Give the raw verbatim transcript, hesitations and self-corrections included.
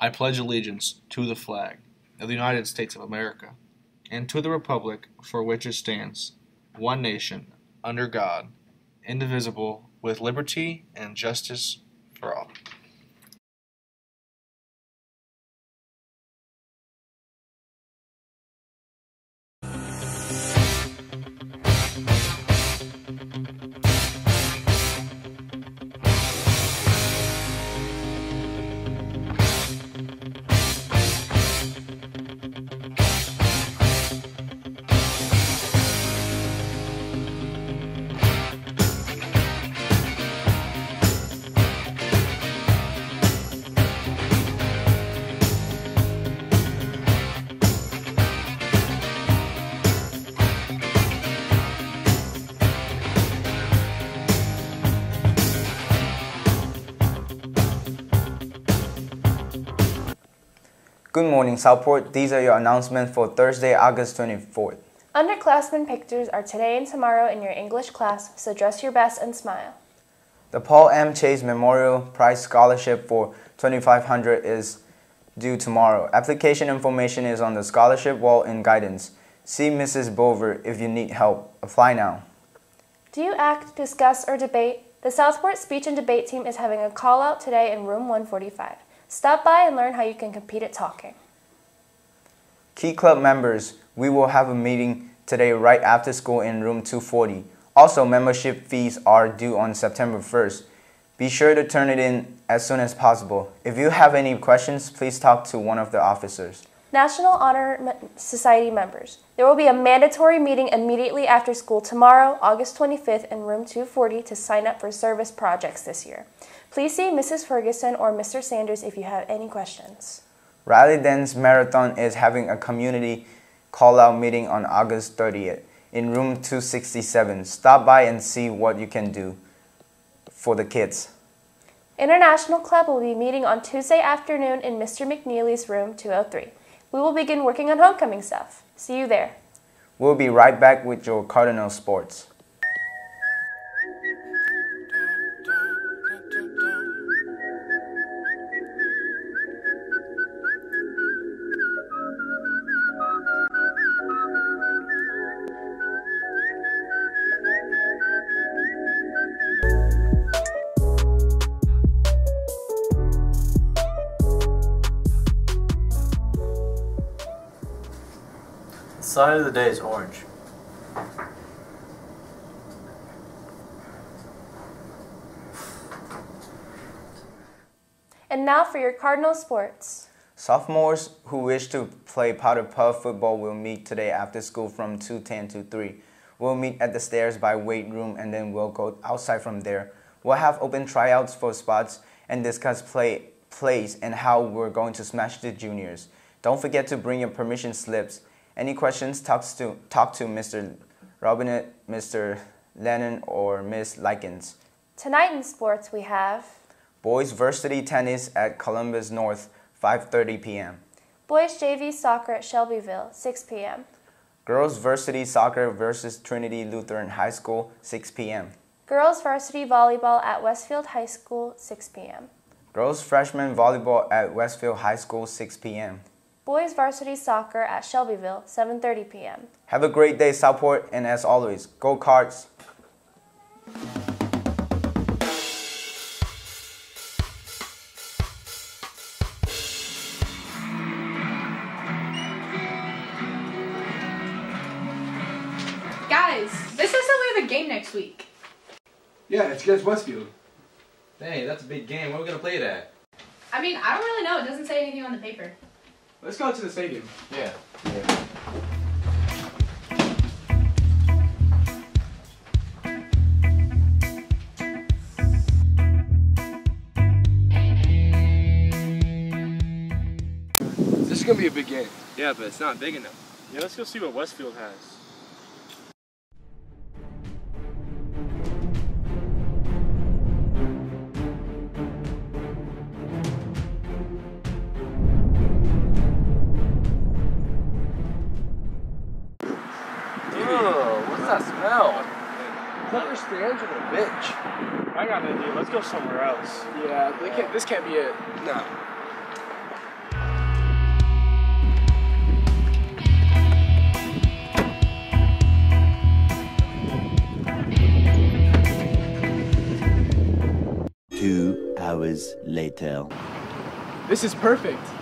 I pledge allegiance to the flag of the United States of America and to the republic for which it stands, one nation, under God, indivisible, with liberty and justice for all. Good morning, Southport. These are your announcements for Thursday, August twenty-fourth. Underclassmen pictures are today and tomorrow in your English class, so dress your best and smile. The Paul M. Chase Memorial Prize Scholarship for twenty-five hundred dollars is due tomorrow. Application information is on the scholarship wall in guidance. See Missus Bover if you need help. Apply now. Do you act, discuss, or debate? The Southport Speech and Debate Team is having a call-out today in room one forty-five. Stop by and learn how you can compete at talking. Key Club members, we will have a meeting today right after school in room two forty. Also, membership fees are due on September first. Be sure to turn it in as soon as possible. If you have any questions, please talk to one of the officers. National Honor Society members, there will be a mandatory meeting immediately after school tomorrow, August twenty-fifth, in room two forty to sign up for service projects this year. Please see Missus Ferguson or Mister Sanders if you have any questions. Riley Dance Marathon is having a community call-out meeting on August thirtieth in room two sixty-seven. Stop by and see what you can do for the kids. International Club will be meeting on Tuesday afternoon in Mister McNeely's room two oh three. We will begin working on homecoming stuff. See you there. We'll be right back with your Cardinal Sports. The sign of the day is orange. And now for your Cardinal Sports. Sophomores who wish to play powder puff football will meet today after school from two ten to three. We'll meet at the stairs by weight room and then we'll go outside from there. We'll have open tryouts for spots and discuss play plays and how we're going to smash the juniors. Don't forget to bring your permission slips. Any questions, talk to, talk to Mister Robinette, Mister Lennon, or Miss Likens. Tonight in sports we have Boys Varsity Tennis at Columbus North, five thirty p m Boys J V Soccer at Shelbyville, six p m Girls Varsity Soccer versus Trinity Lutheran High School, six p m Girls Varsity Volleyball at Westfield High School, six p m Girls Freshman Volleyball at Westfield High School, six p m Boys Varsity Soccer at Shelbyville, seven thirty p m Have a great day, Southport, and as always, go Cards! Guys, this says that we have a game next week. Yeah, it's against Westfield. Dang, that's a big game. Where are we going to play it at? I mean, I don't really know. It doesn't say anything on the paper. Let's go to the stadium. Yeah. Yeah. This is going to be a big game. Yeah, but it's not big enough. Yeah, let's go see what Westfield has. Oh, what's that smell? Cooper stands with a bitch. I got an idea. Let's go somewhere else. Yeah, they can't, this can't be it. No. hours later. This is perfect.